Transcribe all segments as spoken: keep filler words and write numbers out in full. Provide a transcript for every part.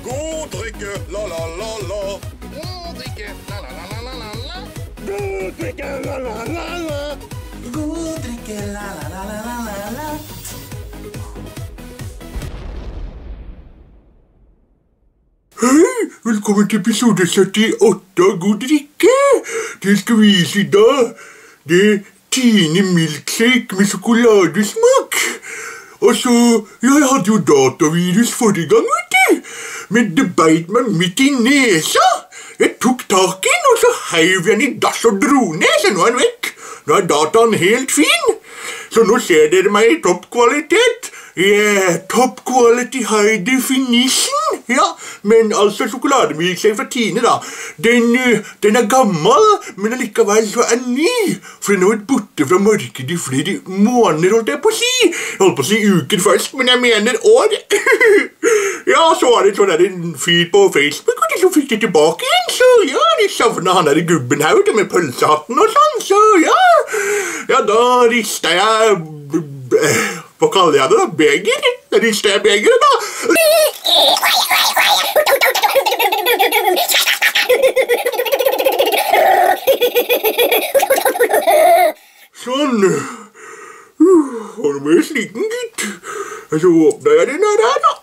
God drikke, la-la-la-la. God drikke, la-la-la-la-la-la. God drikke, la-la-la-la-la. God drikke, la-la-la-la-la-la. Hei, velkommen til episode syttiåtte av God drikke. Det skal vise i dag. Det er Tine milkshake med sjokoladesmak. Og så, ja, jeg hadde jo datavirus forrige gang, vet du. Men det beit meg midt i nesa. Jeg tok tak i den, og så heiv jeg den i dass og dro ned, så nå er den vekk. Nå er dataen helt fin. Så nå ser dere meg i toppkvalitet. Yeah, top quality high definition. Ja, men altså sjokolademilkshake fra Tine da. Den, den er gammel, men allikevel så er ny. For den har vært borte fra markedet i flere måneder, holdt jeg på å si. Jeg holdt på å si uker først, men jeg mener år. Ja, så var det sånn der en fyr på Facebook, og de som fikk det tilbake igjen. Så ja, de savnet han der gubben her ute med pølsehatten og sånn, så ja. Ja, da ristet jeg... Hva kaller jeg det da? Beger? Da ristet jeg begeret da. Sånn. Og nå ble jeg sliten, gitt. Og så åpnet jeg den her da.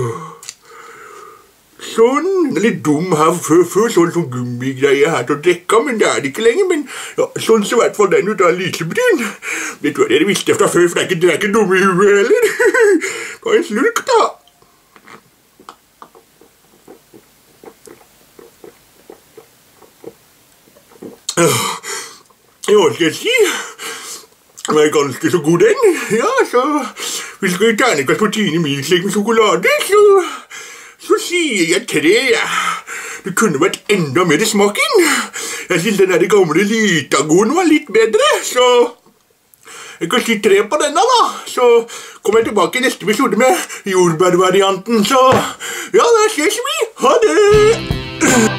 Sånn. Det er litt dum her før, før sånn som gummigreier her til å drikke, men det er det ikke lenger. Men ja, sånn ser i hvert fall den ut av lysebrun. Det tror jeg dere visste fra før, for det er ikke, det er ikke dumme i huet heller. Ta en slurk da. Ja, skal jeg si? Den er ganske så god den. Ja, så hvis vi skal i terningkast på Tine milkshake med sjokolade, så... Så sier jeg tre, ja. Det kunne vært enda mer smaken. Jeg synes den der gamle Litagoen var litt bedre, så... Jeg kan si tre på denne da. Så kommer jeg tilbake i neste episode med jordbærvarianten, så... Ja, da ses vi. Ha det!